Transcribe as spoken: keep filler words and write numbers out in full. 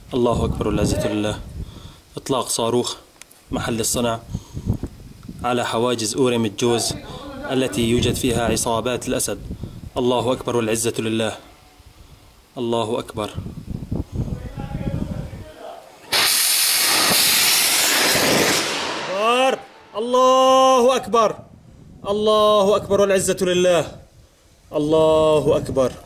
الله أكبر والعزة لله. إطلاق صاروخ محل الصنع على حواجز أورم الجوز التي يوجد فيها عصابات الأسد. الله أكبر والعزة لله. الله أكبر. الله أكبر. الله أكبر والعزة لله. الله أكبر.